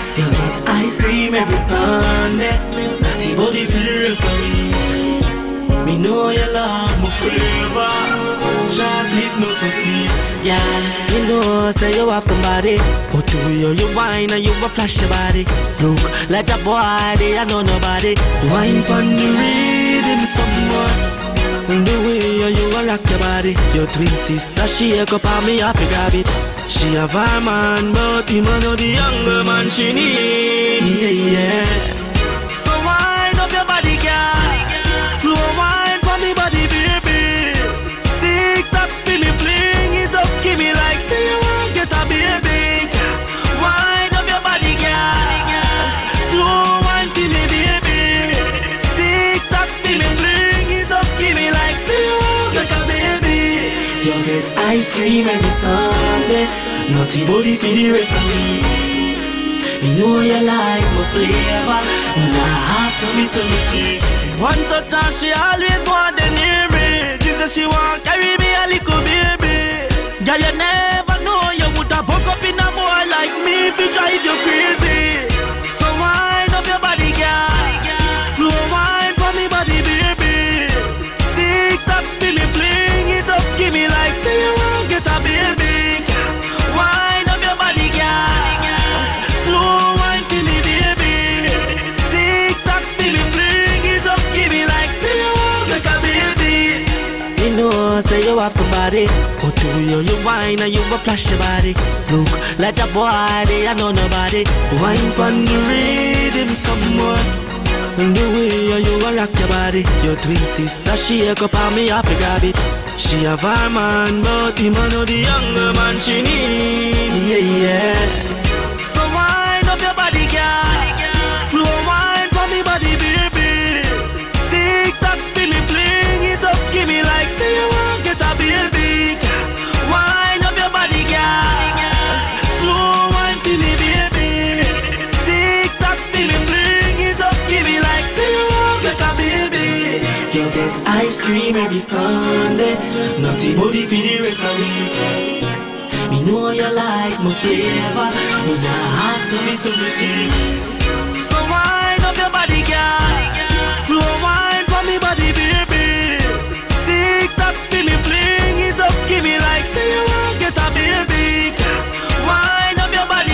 You get ice cream every Sunday. Natty body for the rest of me. Me know you love my flavor. Chocolate no so sweet. Yeah, you know say you have somebody, but to you whine and you a flash your body. Look like a boy, they I know nobody. Wine pon the rhythm someone. And the way you a rock your body. Your twin sister shake up on me, have to grab it. She have her man, but him a know the younger man she need. Yeah, yeah. So wind up your body, girl. Slow wine for me body, baby. Tick tock for me, fling it up, give me like say you want get a baby. Wind up your body, girl. Slow wine for me, baby. Tick tock for me, fling it up, give me like say you want get a baby. You get ice cream every Sunday. Naughty body for the rest of me. Me know you like my flavor. In her heart, so me see. One touch and she always want to near me. She said she want carry me a little baby. Girl, you never know you would have buck up in a boy like me if it drive you crazy. So wind up your body, girl. Slow wine for me body, baby. Tick tock till me fling it up, give me like say you want get a baby. Wind up your body, girl. Slow wine till me, baby. Tick tock till me fling it up, give me like say you want get a baby. You know say you have somebody, but to you whine and you a flash your body. Look like a boy, they I know nobody. Wine pon the rhythm someone. And the way you a rock your body. Your twin sister shake up on me, have to grab it. She have her man, but him a know the younger man she need. Yeah, yeah. So wind up your body, girl. Slow wine for me body, baby. Tick tock for me, fling it up, give me like say you want get a baby. Wind up your body, girl. Slow wine for me, baby. Tick tock for me, fling it up, give me like say you want get a baby. You get ice cream every Sunday. Naughty body for the rest of me. Me know you like my flavor. In your heart, so me see. So wind up your body, girl. Slow wine for me body, baby. Tick tock for me, fling it up, give me like say you want get a baby. Wind up your body,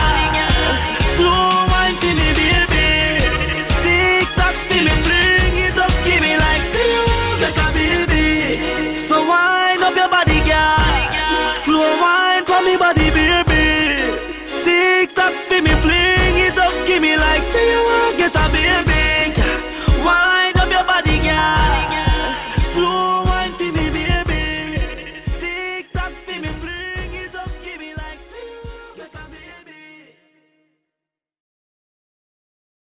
girl. Slow wine for me, baby. Tick tock for me, fling it up, give me like say you want get a baby. So wind up your body, girl. Slow wine for me body, baby. Tick tock for me, fling